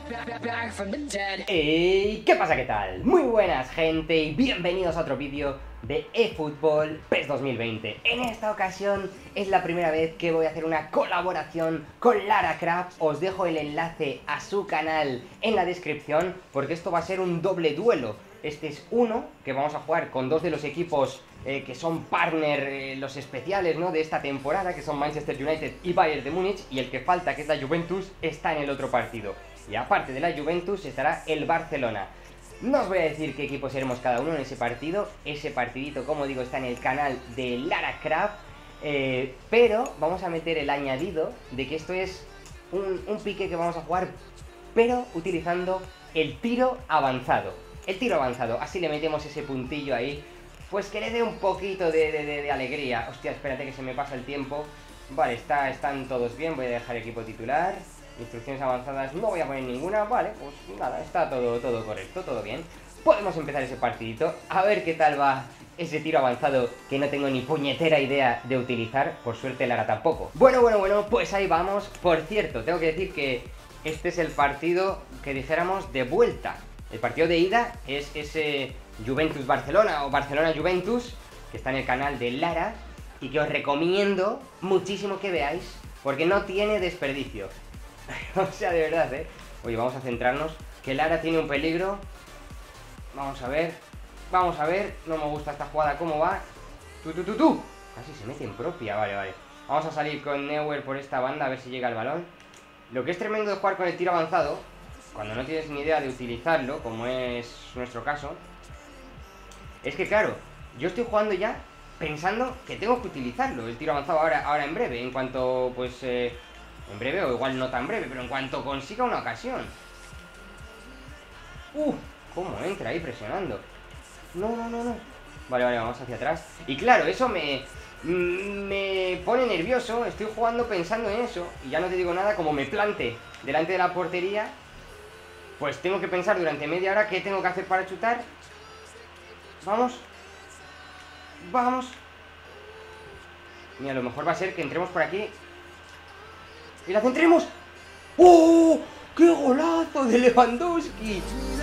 Hey, ¿qué pasa? ¿Qué tal? Muy buenas, gente, y bienvenidos a otro vídeo de eFootball PES 2020. En esta ocasión es la primera vez que voy a hacer una colaboración con Lara Croft. Os dejo el enlace a su canal en la descripción, porque esto va a ser un doble duelo. Este es uno que vamos a jugar con dos de los equipos que son partner, los especiales, ¿no?, de esta temporada, que son Manchester United y Bayern de Múnich, y el que falta, que es la Juventus, está en el otro partido. Y aparte de la Juventus estará el Barcelona. No os voy a decir qué equipo seremos cada uno en ese partido. Ese partidito, como digo, está en el canal de Lara Croft. Pero vamos a meter el añadido de que esto es un pique que vamos a jugar, pero utilizando el tiro avanzado. El tiro avanzado, así le metemos ese puntillo ahí, pues que le dé un poquito de alegría. Hostia, espérate que se me pasa el tiempo. Vale, están todos bien, voy a dejar equipo titular. Instrucciones avanzadas no voy a poner ninguna. Vale, pues nada, está todo correcto, todo bien. Podemos empezar ese partidito, a ver qué tal va ese tiro avanzado que no tengo ni puñetera idea de utilizar. Por suerte Lara tampoco. Bueno, pues ahí vamos. Por cierto, tengo que decir que este es el partido que dijéramos de vuelta. El partido de ida es ese Juventus-Barcelona o Barcelona-Juventus, que está en el canal de Lara, y que os recomiendo muchísimo que veáis, porque no tiene desperdicio. O sea, de verdad, ¿eh? Oye, vamos a centrarnos, que Lara tiene un peligro. Vamos a ver, no me gusta esta jugada, cómo va. Casi se mete en propia, vale. Vamos a salir con Neuer por esta banda, a ver si llega el balón. Lo que es tremendo de jugar con el tiro avanzado, cuando no tienes ni idea de utilizarlo, como es nuestro caso, es que claro, yo estoy jugando ya pensando que tengo que utilizarlo, el tiro avanzado ahora en breve, en cuanto, pues, en breve o igual no tan breve, pero en cuanto consiga una ocasión. Cómo entra ahí presionando. No. Vale, vamos hacia atrás. Y claro, eso me pone nervioso. Estoy jugando pensando en eso, y ya no te digo nada, como me plante delante de la portería, pues tengo que pensar durante media hora qué tengo que hacer para chutar. Vamos. Mira, lo mejor va a ser que entremos por aquí y la centremos. ¡Oh! ¡Qué golazo de Lewandowski!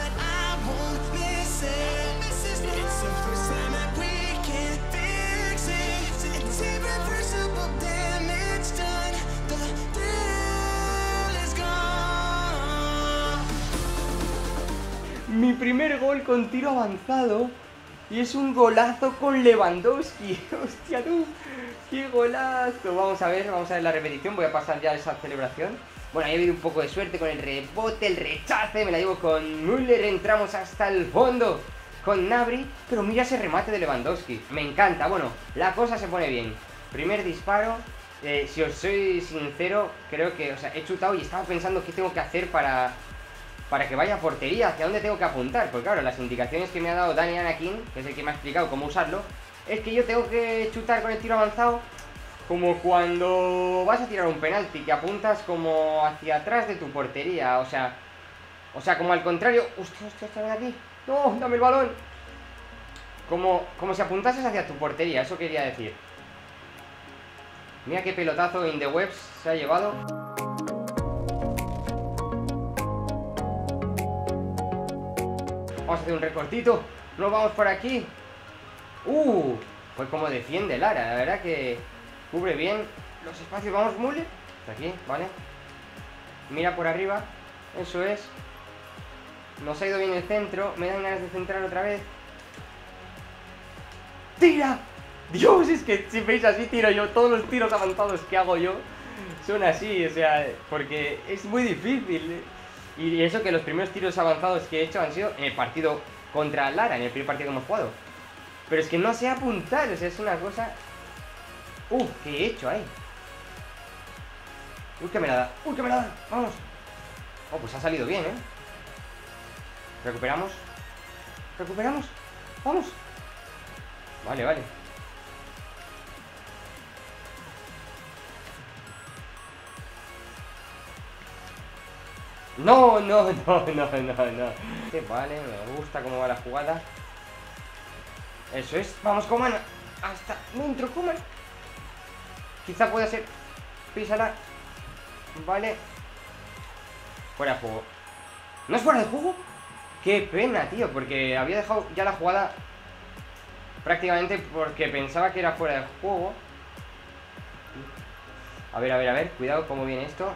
Mi primer gol con tiro avanzado, y es un golazo con Lewandowski. Hostia, tú, qué golazo. Vamos a ver la repetición. Voy a pasar ya a esa celebración. Bueno, ahí ha habido un poco de suerte con el rebote, el rechace. Me la llevo con Müller, entramos hasta el fondo con Gnabry. Pero mira ese remate de Lewandowski, me encanta. Bueno, la cosa se pone bien. Primer disparo. Si os soy sincero, creo que, he chutado y estaba pensando qué tengo que hacer para que vaya a portería, hacia dónde tengo que apuntar. Pues claro, las indicaciones que me ha dado Dani Anakin, que es el que me ha explicado cómo usarlo, es que yo tengo que chutar con el tiro avanzado como cuando vas a tirar un penalti, que apuntas como hacia atrás de tu portería. O sea, como al contrario. Hostia, ven aquí. No, dame el balón. Como si apuntases hacia tu portería, eso quería decir. Mira qué pelotazo in the webs se ha llevado. Vamos a hacer un recortito. Nos vamos por aquí. Pues como defiende Lara, la verdad que cubre bien los espacios. Vamos, Müller. Aquí, vale. Mira por arriba. Eso es. Nos ha ido bien el centro. Me dan ganas de centrar otra vez. ¡Tira! Dios, es que si veis así tiro yo. Todos los tiros avanzados que hago yo son así, o sea, porque es muy difícil. Y eso que los primeros tiros avanzados que he hecho han sido en el partido contra Lara, en el primer partido que hemos jugado. Pero es que no sé apuntar, o sea, es una cosa... ¿qué he hecho ahí? Que me la da, vamos. Pues ha salido bien, Recuperamos, vamos. Vale. No. Vale, me gusta cómo va la jugada. Eso es, vamos, Coman. Hasta dentro, Coman. Quizá pueda ser. Písala. Vale. Fuera de juego. ¿No es fuera de juego? Qué pena, tío, porque había dejado ya la jugada prácticamente porque pensaba que era fuera de juego. A ver, cuidado cómo viene esto.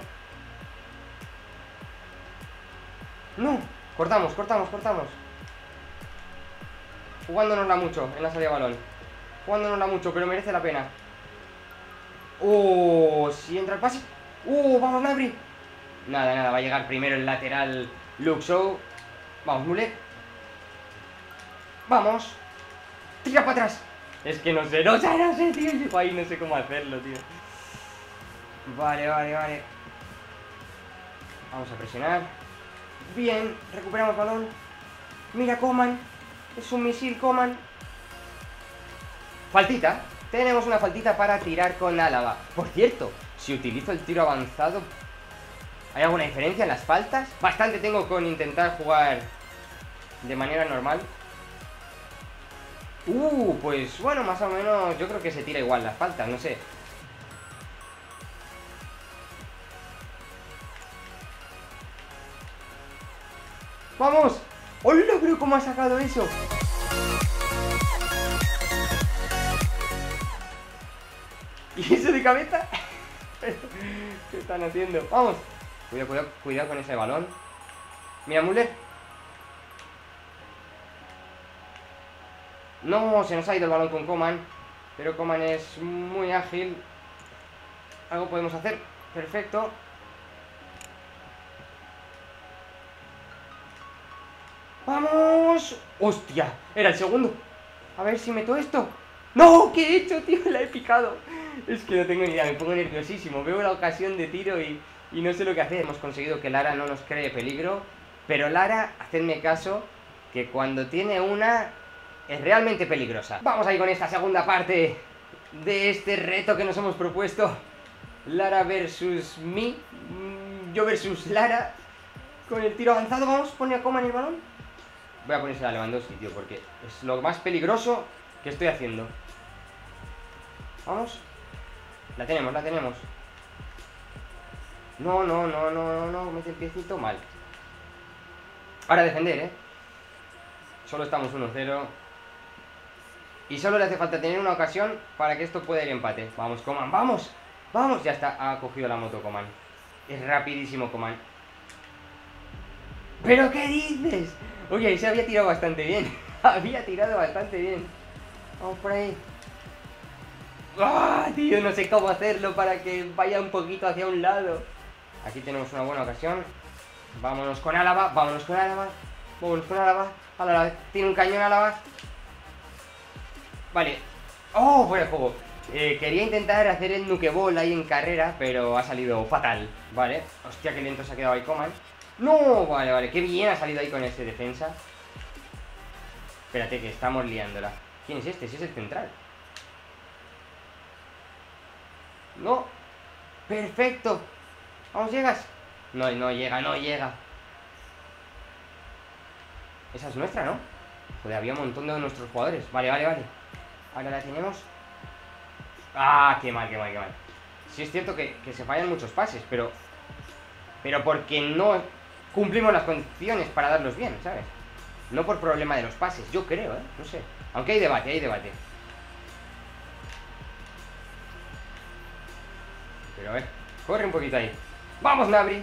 ¡No! Cortamos. Jugándonosla mucho en la salida de balón. Jugándonosla mucho, pero merece la pena. ¡Oh! Si entra el pase. ¡Oh! ¡Vamos, Gnabry! Nada, va a llegar primero el lateral Luke Shaw. Vamos, Müller. Vamos. Tira para atrás. Es que no sé, tío. Yo ahí no sé cómo hacerlo, tío. Vale. Vamos a presionar. Bien, recuperamos balón. Mira, Coman. Es un misil, Coman. Faltita. Tenemos una faltita para tirar con Álava. Por cierto, si utilizo el tiro avanzado, ¿hay alguna diferencia en las faltas? Bastante tengo con intentar jugar de manera normal. Pues bueno, más o menos yo creo que se tira igual las faltas, no sé. ¡Vamos! ¡Hola, pero cómo ha sacado eso! ¿Y eso de cabeza? ¿Qué están haciendo? ¡Vamos! Cuidado con ese balón. Mira, Müller. No, se nos ha ido el balón con Coman. Pero Coman es muy ágil. Algo podemos hacer. Perfecto. ¡Vamos! ¡Hostia! Era el segundo. A ver si meto esto. ¡No! ¿Qué he hecho, tío? La he picado. Es que no tengo ni idea, me pongo nerviosísimo. Veo la ocasión de tiro y no sé lo que hacer. Hemos conseguido que Lara no nos cree peligro. Pero Lara, hacedme caso, que cuando tiene una es realmente peligrosa. Vamos ahí con esta segunda parte de este reto que nos hemos propuesto. Lara versus mí. Yo versus Lara. Con el tiro avanzado, vamos, pone a Coman el balón. Voy a ponerse a Lewandowski, tío, porque es lo más peligroso que estoy haciendo. Vamos. La tenemos. No, mete el piecito mal. Ahora defender, Solo estamos 1-0. Y solo le hace falta tener una ocasión para que esto pueda ir empate. Vamos, Coman, vamos. Ya está, ha cogido la moto Coman. Es rapidísimo Coman. ¿Pero qué dices? Oye, se había tirado bastante bien. Vamos por ahí. ¡Ah, tío! No sé cómo hacerlo para que vaya un poquito hacia un lado. Aquí tenemos una buena ocasión. Vámonos con Álava. Álava, tiene un cañón Álava. Vale. ¡Oh! Fuera de juego. Quería intentar hacer el nukeball ahí en carrera, pero ha salido fatal. Vale. Hostia, qué lento se ha quedado ahí Coman. ¡No! Vale. Qué bien ha salido ahí con ese defensa. Espérate, que estamos liándola. ¿Quién es este? Si es el central. ¡No! ¡Perfecto! ¡Vamos, llegas! No llega. Esa es nuestra, ¿no? Joder, había un montón de nuestros jugadores. Vale. Ahora la tenemos. ¡Ah! ¡Qué mal! Sí es cierto que se fallan muchos pases, pero porque no cumplimos las condiciones para darlos bien, ¿sabes? No por problema de los pases, yo creo, no sé. Aunque hay debate. Pero a ver, corre un poquito ahí. ¡Vamos, Gnabry!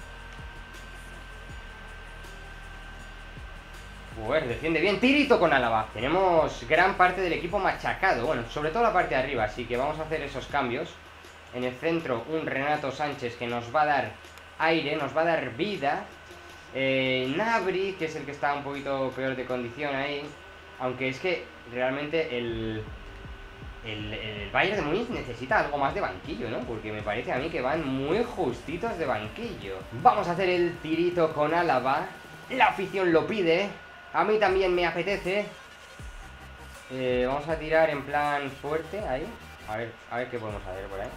Joder, defiende bien. Tirito con Álava. Tenemos gran parte del equipo machacado. Bueno, sobre todo la parte de arriba. Así que vamos a hacer esos cambios. En el centro, un Renato Sánchez que nos va a dar aire, nos va a dar vida. Gnabry, que es el que está un poquito peor de condición ahí. Aunque es que realmente el Bayern de Múnich necesita algo más de banquillo, ¿no? Porque me parece a mí que van muy justitos de banquillo. Vamos a hacer el tirito con Álava. La afición lo pide. A mí también me apetece. Vamos a tirar en plan fuerte ahí. A ver qué podemos hacer por ahí.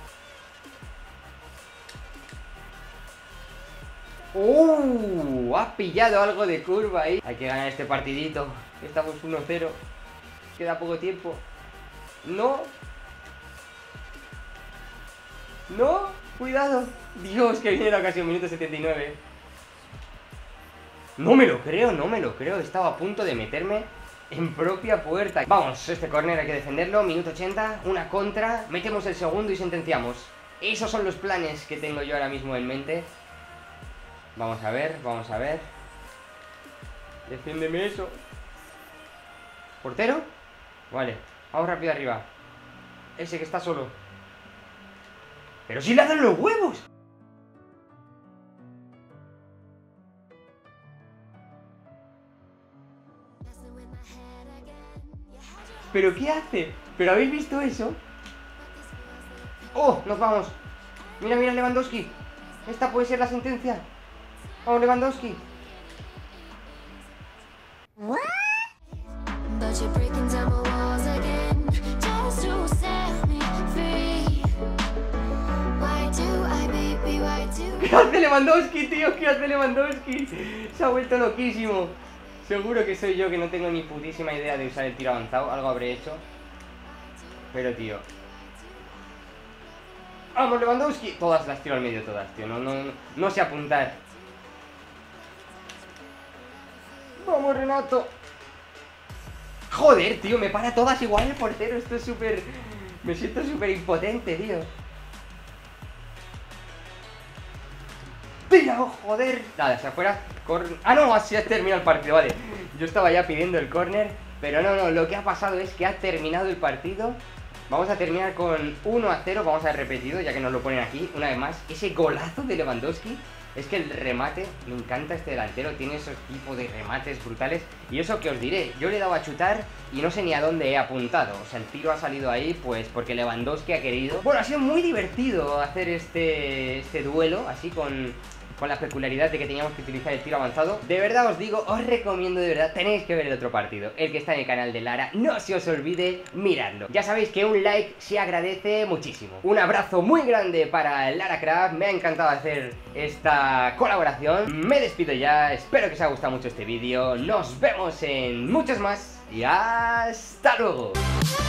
Ha pillado algo de curva ahí. Hay que ganar este partidito. Estamos 1-0. Queda poco tiempo. No. Cuidado. Dios, que viene la ocasión. Minuto 79. No me lo creo, no me lo creo. Estaba a punto de meterme en propia puerta. Vamos, este córner hay que defenderlo. Minuto 80, una contra. Metemos el segundo y sentenciamos. Esos son los planes que tengo yo ahora mismo en mente. Vamos a ver, vamos a ver. Defiéndeme eso. ¿Portero? Vale, vamos rápido arriba. Ese que está solo. ¡Pero si le dan los huevos! ¿Pero qué hace? ¿Pero habéis visto eso? ¡Oh! ¡Nos vamos! Mira, mira Lewandowski. Esta puede ser la sentencia. ¡Vamos, Lewandowski! ¿Qué hace Lewandowski, tío? ¿Qué hace Lewandowski? Se ha vuelto loquísimo. Seguro que soy yo, que no tengo ni putísima idea de usar el tiro avanzado. Algo habré hecho. Pero, tío. ¡Vamos, Lewandowski! Todas las tiro al medio, todas, tío. No sé apuntar. ¡Vamos, Renato! Joder, tío, me para todas igual el portero. Esto es súper... Me siento súper impotente, tío. ¡Tira, joder! Nada, hacia afuera. Ah, no, así ha terminado el partido, vale. Yo estaba ya pidiendo el córner. Pero no, lo que ha pasado es que ha terminado el partido. Vamos a terminar con 1-0. Vamos a haber repetido, ya que nos lo ponen aquí. Una vez más, ese golazo de Lewandowski. Es que el remate, me encanta este delantero. Tiene esos tipos de remates brutales. Y eso que os diré, yo le he dado a chutar y no sé ni a dónde he apuntado. O sea, el tiro ha salido ahí, pues porque Lewandowski ha querido. Bueno, ha sido muy divertido hacer este duelo, así con la peculiaridad de que teníamos que utilizar el tiro avanzado. De verdad os digo, os recomiendo, de verdad, tenéis que ver el otro partido, el que está en el canal de Lara. No se os olvide miradlo. Ya sabéis que un like se agradece muchísimo. Un abrazo muy grande para Lara Craft. Me ha encantado hacer esta colaboración. Me despido ya, espero que os haya gustado mucho este vídeo. Nos vemos en muchos más y hasta luego.